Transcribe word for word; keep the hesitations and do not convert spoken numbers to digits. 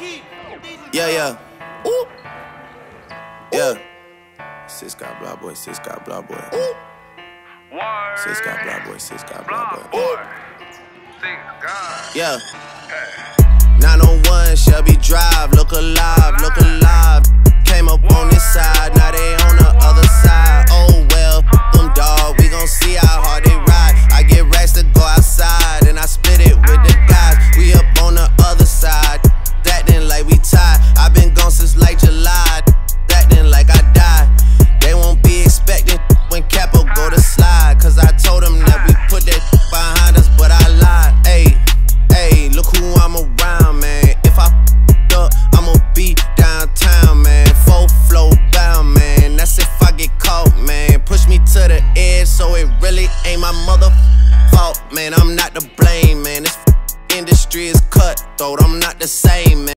Yeah, yeah. Ooh. Yeah. Sis got blah boy, sis got blah boy. Ooh. Sis got blah boy, sis got blah boy. Ooh. Yeah. nine oh one